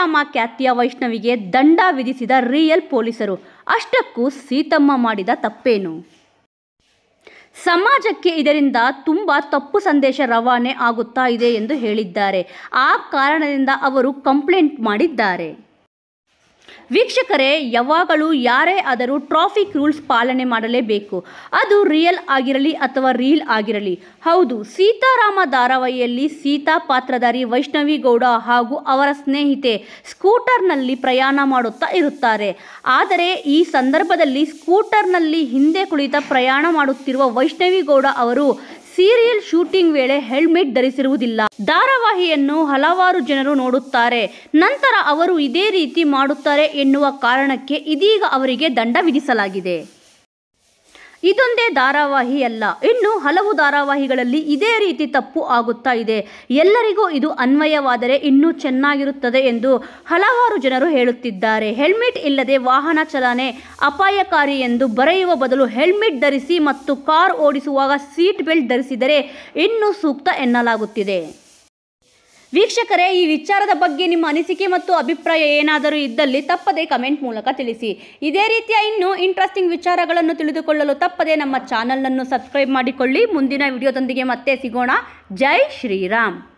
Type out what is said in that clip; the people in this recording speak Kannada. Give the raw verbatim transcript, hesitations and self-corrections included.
ಸೀತಾರಾಮ ಖ್ಯಾತಿಯ ವೈಷ್ಣವಿಗೆ ದಂಡ ವಿಧಿಸಿದ ರಿಯಲ್ ಪೊಲೀಸರು. ಅಷ್ಟಕ್ಕೂ ಸೀತಮ್ಮ ಮಾಡಿದ ತಪ್ಪೇನು? ಸಮಾಜಕ್ಕೆ ಇದರಿಂದ ತುಂಬ ತಪ್ಪು ಸಂದೇಶ ರವಾನೆ ಆಗುತ್ತಾ ಇದೆ ಎಂದು ಹೇಳಿದ್ದಾರೆ. ಆ ಕಾರಣದಿಂದ ಅವರು ಕಂಪ್ಲೇಂಟ್ ಮಾಡಿದ್ದಾರೆ. ವೀಕ್ಷಕರೇ, ಯಾವಾಗಲೂ ಯಾರೇ ಆದರೂ ಟ್ರಾಫಿಕ್ ರೂಲ್ಸ್ ಪಾಲನೆ ಮಾಡಲೇಬೇಕು. ಅದು ರಿಯಲ್ ಆಗಿರಲಿ ಅಥವಾ ರೀಲ್ ಆಗಿರಲಿ. ಹೌದು, ಸೀತಾರಾಮ ಧಾರಾವಾಹಿಯಲ್ಲಿ ಸೀತಾ ಪಾತ್ರಧಾರಿ ವೈಷ್ಣವಿ ಗೌಡ ಹಾಗೂ ಅವರ ಸ್ನೇಹಿತೆ ಸ್ಕೂಟರ್ನಲ್ಲಿ ಪ್ರಯಾಣ ಮಾಡುತ್ತಾ ಇರುತ್ತಾರೆ. ಆದರೆ ಈ ಸಂದರ್ಭದಲ್ಲಿ ಸ್ಕೂಟರ್ನಲ್ಲಿ ಹಿಂದೆ ಕುಳಿತ ಪ್ರಯಾಣ ಮಾಡುತ್ತಿರುವ ವೈಷ್ಣವಿ ಗೌಡ ಅವರು ಸೀರಿಯಲ್ ಶೂಟಿಂಗ್ ವೇಳೆ ಹೆಲ್ಮೆಟ್ ಧರಿಸಿರುವುದಿಲ್ಲ. ಧಾರಾವಾಹಿಯನ್ನು ಹಲವಾರು ಜನರು ನೋಡುತ್ತಾರೆ. ನಂತರ ಅವರು ಇದೇ ರೀತಿ ಮಾಡುತ್ತಾರೆ ಎನ್ನುವ ಕಾರಣಕ್ಕೆ ಇದೀಗ ಅವರಿಗೆ ದಂಡ ವಿಧಿಸಲಾಗಿದೆ. ಇದೊಂದೇ ಧಾರಾವಾಹಿ ಅಲ್ಲ, ಇನ್ನು ಹಲವು ಧಾರಾವಾಹಿಗಳಲ್ಲಿ ಇದೇ ರೀತಿ ತಪ್ಪು ಆಗುತ್ತಾ ಇದೆ. ಎಲ್ಲರಿಗೂ ಇದು ಅನ್ವಯವಾದರೆ ಇನ್ನೂ ಚೆನ್ನಾಗಿರುತ್ತದೆ ಎಂದು ಹಲವಾರು ಜನರು ಹೇಳುತ್ತಿದ್ದಾರೆ. ಹೆಲ್ಮೆಟ್ ಇಲ್ಲದೆ ವಾಹನ ಚಾಲನೆ ಅಪಾಯಕಾರಿ ಎಂದು ಬರೆಯುವ ಬದಲು ಹೆಲ್ಮೆಟ್ ಧರಿಸಿ ಮತ್ತು ಕಾರ್ ಓಡಿಸುವಾಗ ಸೀಟ್ ಬೆಲ್ಟ್ ಧರಿಸಿದರೆ ಇನ್ನೂ ಸೂಕ್ತ ಎನ್ನಲಾಗುತ್ತಿದೆ. ವೀಕ್ಷಕರೇ, ಈ ವಿಚಾರದ ಬಗ್ಗೆ ನಿಮ್ಮ ಅನಿಸಿಕೆ ಮತ್ತು ಅಭಿಪ್ರಾಯ ಏನಾದರೂ ಇದ್ದಲ್ಲಿ ತಪ್ಪದೇ ಕಮೆಂಟ್ ಮೂಲಕ ತಿಳಿಸಿ. ಇದೇ ರೀತಿಯ ಇನ್ನೂ ಇಂಟ್ರೆಸ್ಟಿಂಗ್ ವಿಚಾರಗಳನ್ನು ತಿಳಿದುಕೊಳ್ಳಲು ತಪ್ಪದೇ ನಮ್ಮ ಚಾನಲನ್ನು ಸಬ್ಸ್ಕ್ರೈಬ್ ಮಾಡಿಕೊಳ್ಳಿ. ಮುಂದಿನ ವಿಡಿಯೋದೊಂದಿಗೆ ಮತ್ತೆ ಸಿಗೋಣ. ಜೈ ಶ್ರೀರಾಮ್.